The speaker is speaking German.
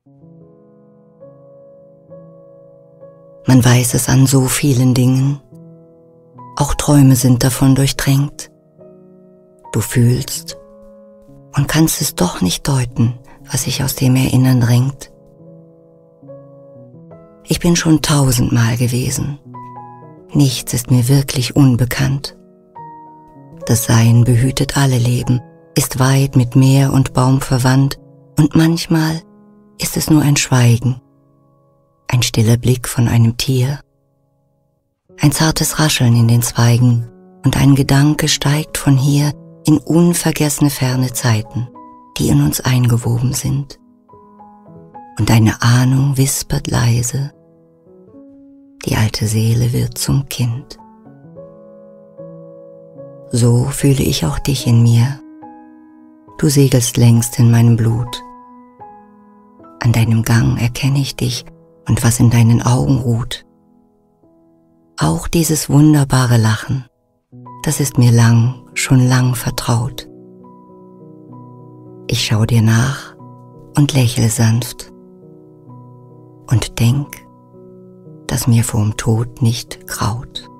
Man weiß es an so vielen Dingen, auch Träume sind davon durchtränkt. Du fühlst und kannst es doch nicht deuten, was sich aus dem Erinnern drängt. Ich bin schon 1000-mal gewesen, nichts ist mir wirklich unbekannt. Das Sein behütet alle Leben, ist weit mit Meer und Baum verwandt, und manchmal ist es nur ein Schweigen, ein stiller Blick von einem Tier, ein zartes Rascheln in den Zweigen, und ein Gedanke steigt von hier in unvergessene ferne Zeiten, die in uns eingewoben sind. Und eine Ahnung wispert leise, die alte Seele wird zum Kind. So fühle ich auch dich in mir. Du segelst längst in meinem Blut. An deinem Gang erkenne ich dich und was in deinen Augen ruht. Auch dieses wunderbare Lachen, das ist mir schon lang vertraut. Ich schau dir nach und lächle sanft und denk, dass mir vorm Tod nicht graut.